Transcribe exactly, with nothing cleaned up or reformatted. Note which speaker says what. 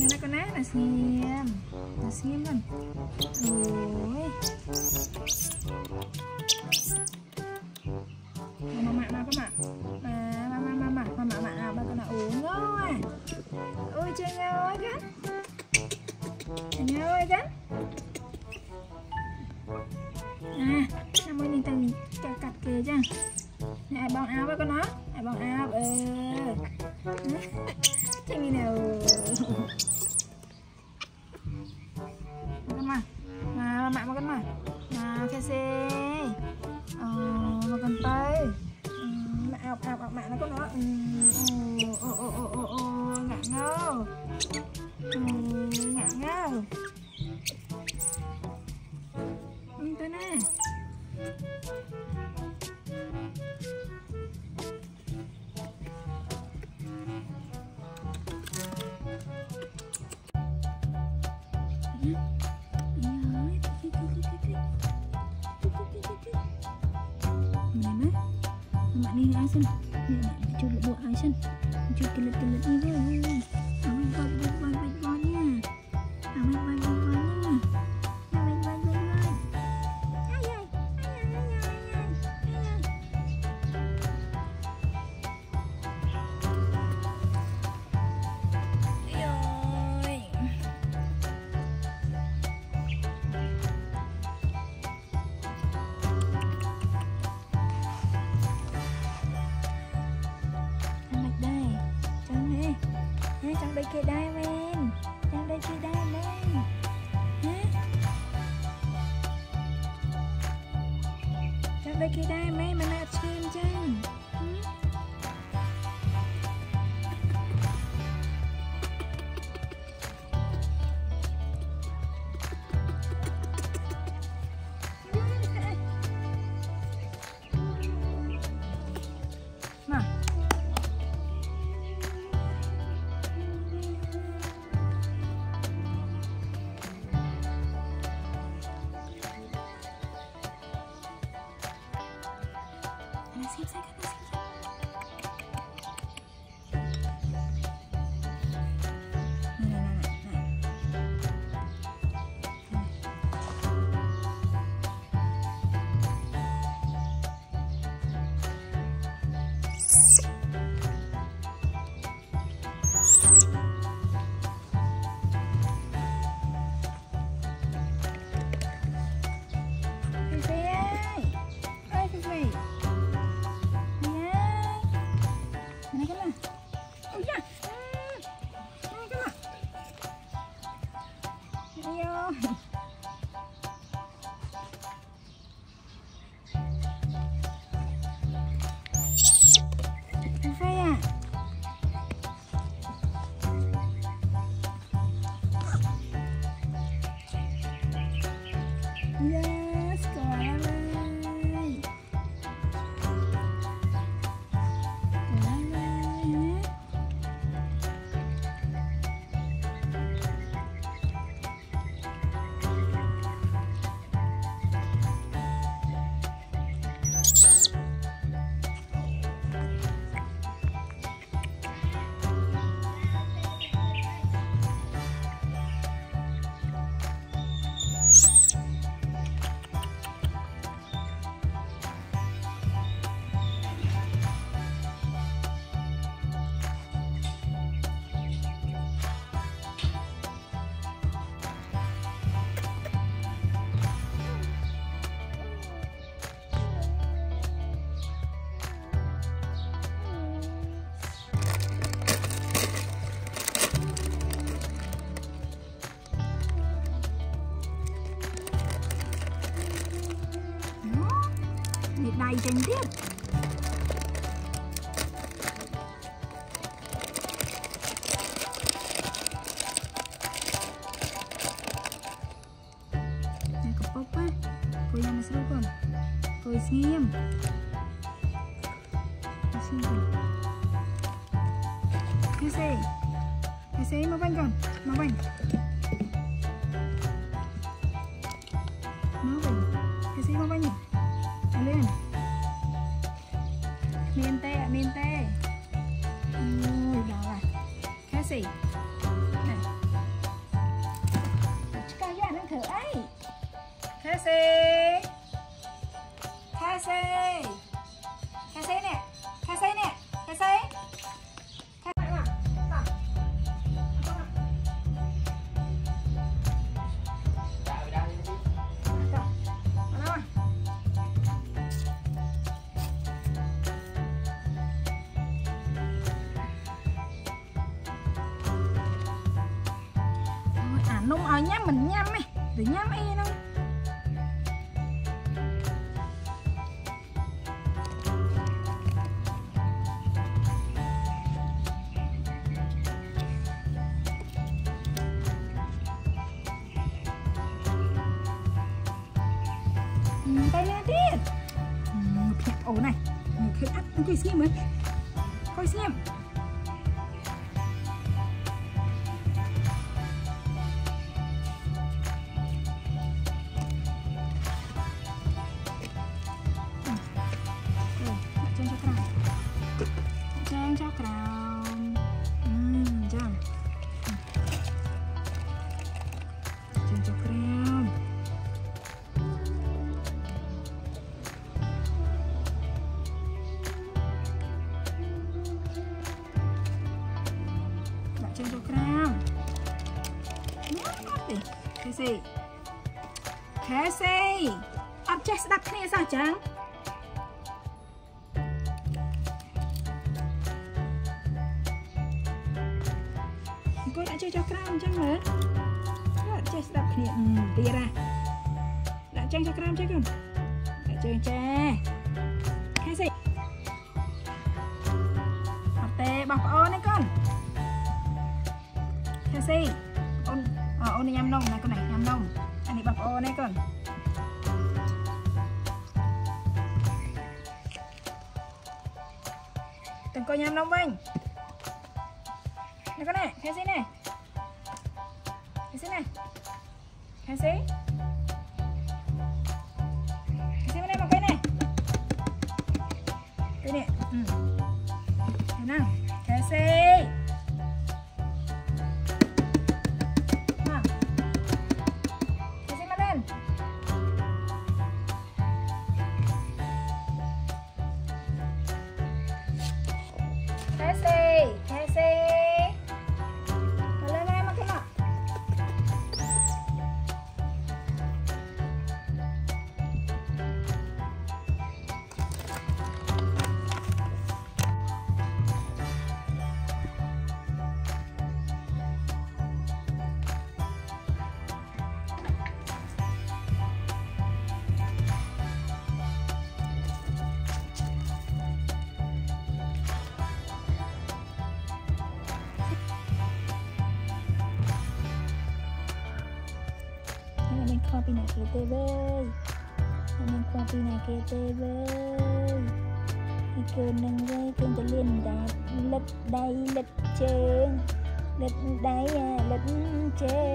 Speaker 1: Xem nó con nát là xem. Là xem con. Ôi. Mà mạ nào con mạ. Mà mà mà mà mà mà mạ mạ nào ba con nào uống rồi. Ôi chơi nhau ơi gắn. Chơi nhau ơi gắn. À, năm mươi nghìn tầng cà cặt kìa chăng. Nè bong áo với con nó. Nè bong áo. Ừ. Chơi như nào. Con mà. Mà mạ mà con mà. Mà khe xe. Ờ, mà con tay. Mạ ọc ọc ọc mạ nó con nó. Ồ ồ ồ ồ ồ ngạn ngâu. Ngạn ngâu. Ừ, tới nè. Bạn đi ai xin? Mẹ mẹ cho bộ ai xin? Cho cái lực cái lực đi với. Áo anh coi bay bay bay bay nha. Áo anh bay bay bay nha. Áo anh bay bay bay. Ai ai ai ai ai trong đây kia đai men, trong đây kia đai men, trong đây kia đai men mà nạt xem chăng? Mà xem xem xem xem. Fifi ơi, ơi Fifi. Yes, con ơi. Con ơi. Đầy trên tiếp. Này có bốc á. Cô yang seru con. Cô xem. Cô xem con. Cái xe. Cái xe mau bánh con. Mau bánh. Mau bánh. Cái xe mau bánh nhỉ. Lên miên tê miên tê ui đó là cái gì này Casey Casey nè Casey nè Casey nung ở nhắm mình nhắm ấy để nhắm ấy đâu tay lên đi ổ này cái ắt coi xem ấy coi xem trang cho cào um, trang trang cho cào đặt trang cho cào nhát đi Casey Casey ấp chết đập kia sao chẳng cô đã chơi cho cram chẳng hả? Đã chơi đập kia, ừ, tìa ra. Đã chơi cho cram chứ con? Đã chơi chơi. Cái gì? Học tê bọc ôn đấy con. Cái gì? Ôn, ờ ôn này nhâm nông này con này nhâm nông. Anh này bọc ôn đấy con. Từng coi nhâm nông vinh. Này con này, cái gì này? Cái gì này? Cái gì? Cái gì bên đây một cái này? Cái này, ừ. Thế nào? Cái gì? Nào. Cái gì mà lên? Cái gì? Cái gì? Kopi nak kita bay, anh kopi nak kita bay. Ikan nengay ikan terlihat dah, lật đây lật trên, lật đây à lật trên.